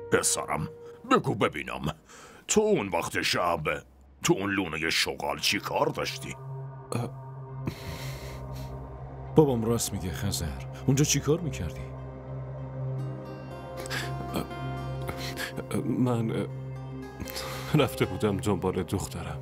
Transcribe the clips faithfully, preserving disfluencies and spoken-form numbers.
پسرم بگو ببینم، تو اون وقت شب تو اون لونه شغال چی کار داشتی؟ بابام راست میگه خزر. اونجا چی کار میکردی؟ من رفته بودم دنبال دخترم.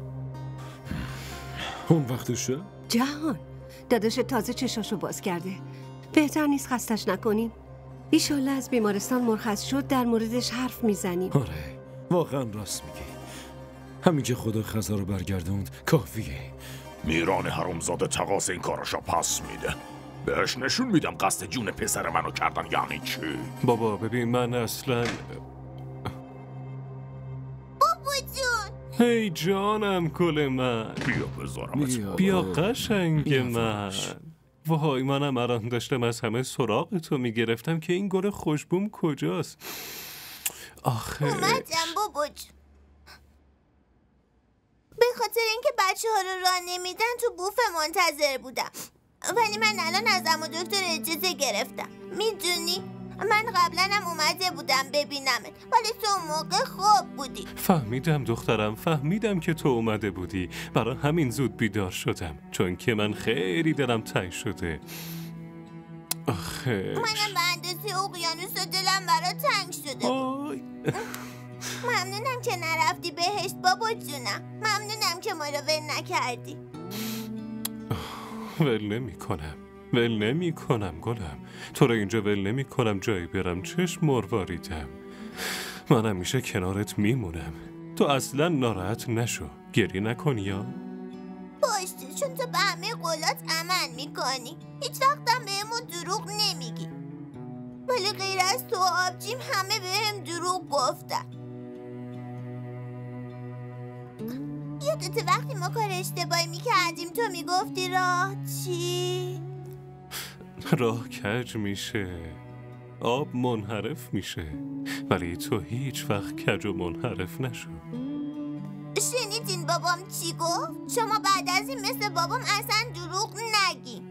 اون وقتشه؟ جهان داداش تازه چشاشو باز کرده، بهتر نیست خستش نکنیم؟ ایشالله از بیمارستان مرخص شد در موردش حرف میزنیم. آره واقعا راست میگی. همین که خدا خزر رو برگردوند کافیه. میران حرومزاده تقاس این کاراشا پس میده. بهش نشون میدم قصد جون پسر منو کردن یعنی چی. بابا ببین من اصلا بابا جون. هی جانم گل من، بیا بذارم بیا, بیا قشنگ بیا من. فاش. وای منم الان داشتم از همه سراغ تو میگرفتم که این گل خوشبوم کجاست. آخه اومدم بابا جون. به خاطر اینکه بچه ها رو راه نمیدن تو بوف منتظر بودم، ولی من الان از عمو دکتر اجازه گرفتم. میدونی من قبلا هم اومده بودم ببینمت، ولی تو اون موقع خواب بودی. فهمیدم دخترم، فهمیدم که تو اومده بودی. برای همین زود بیدار شدم، چون که من خیلی دلم تنگ شده. آخه منم به اندازه اقیانوس و دلم برا تنگ شده بود. آی. ممنونم که نرفتی بهشت بابا جونم. ممنونم که ما رو ول نکردی. ول نمی کنم ول نمی کنم گلم. تو رو اینجا ول نمی کنم جایی برم چشم مرواریدم. من همیشه کنارت میمونم. تو اصلا ناراحت نشو، گریه نکن یا باشه، چون تو به همه قولات عمل میکنی. هیچ وقتم بهمون دروغ نمیگی. ولی غیر از تو و آبجیم همه بهم دروغ گفتن. یادت وقتی ما کار اشتباهی میکردیم تو میگفتی راه چی؟ راه کج میشه، آب منحرف میشه، ولی تو هیچ وقت کج و منحرف نشو. شنیدین بابام چی گفت؟ شما بعد از این مثل بابام اصلا دروغ نگین.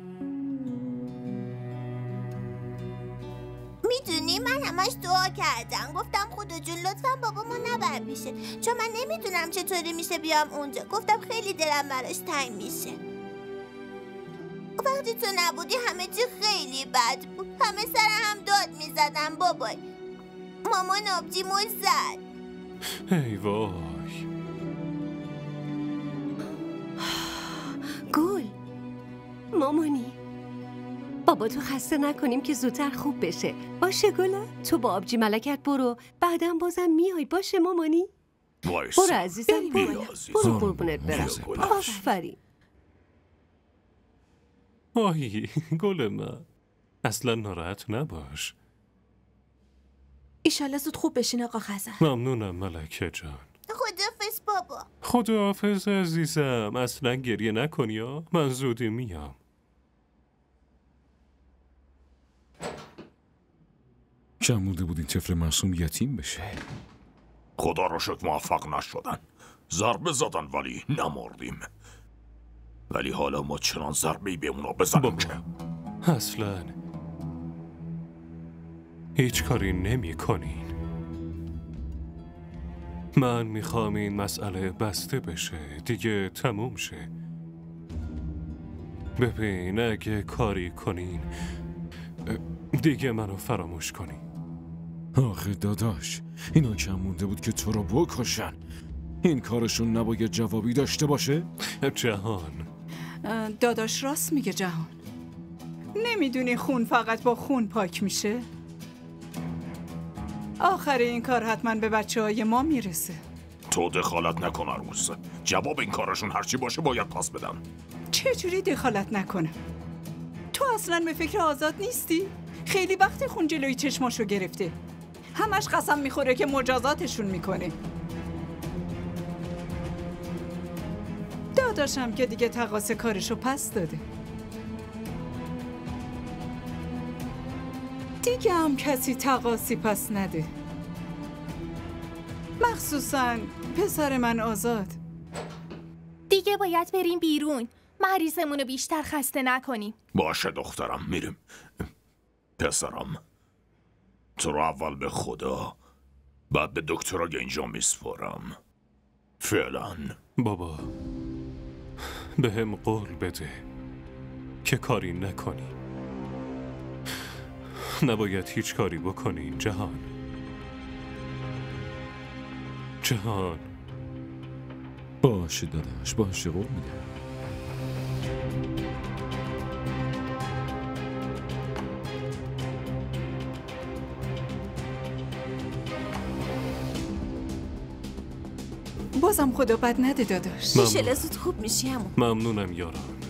میدونی من همش دعا کردم، گفتم خدا جون لطفا بابامو نبر میشه، چون من نمیدونم چطوری میشه بیام اونجا. گفتم خیلی دلم براش تنگ میشه. وقتی تو نبودی همه چی خیلی بد بود. همه سر هم داد میزدم بابای. مامان آبجیمو زد. ای وای. گل مامانی بابا تو خسته نکنیم که زودتر خوب بشه. باشه گلا، تو با آبجی ملکت برو، بعدم بازم میای. باشه مامانی؟ وایسا. برو عزیزم برو. بیا عزیزم. برو قربونت برم. بیا گل. آفرین. آی گل من، اصلا ناراحت نباش. ایشالله زود خوب بشین آقا خزر. ممنونم ملکه جان. خداحافظ بابا. خداحافظ عزیزم. اصلا گریه نکنی یا من زودی میام. کم مونده بود این طفل معصوم یتیم بشه. خدا رو شکر موفق نشدن. ضربه زدن ولی نمردیم. ولی حالا ما چنان ضربه‌ای به اونا بزنیم که اصلا هیچ کاری نمی کنین. من میخوام این مسئله بسته بشه، دیگه تموم شه. ببین اگه کاری کنین دیگه منو فراموش کنین. آخه داداش اینا کم مونده بود که تو رو بکشن. این کارشون نباید جوابی داشته باشه؟ جهان داداش راست میگه جهان. نمیدونی خون فقط با خون پاک میشه؟ آخر این کار حتما به بچه های ما میرسه. تو دخالت نکن عروس. جواب این کارشون هرچی باشه باید پاس بدن. چجوری دخالت نکنم؟ تو اصلا به فکر آزاد نیستی؟ خیلی وقت خون جلوی چشماشو گرفته. همش قسم میخوره که مجازاتشون میکنه. داداشم که دیگه تقاص کارشو پس داده. دیگه هم کسی تقاصی پس نده. مخصوصا پسر من آزاد. دیگه باید بریم بیرون. مریضمونو بیشتر خسته نکنیم. باشه دخترم میریم. پسرم تو رو اول به خدا بعد به دکترای اینجا میسپارم. فعلا. بابا به هم قول بده که کاری نکنی. نباید هیچ کاری بکنی جهان. جهان. باشه داداش، باشه، قول میدم. بازم خدا بد نده داداش. ممنون. ایشالا زود خوب میشی عمو. ممنونم یاران.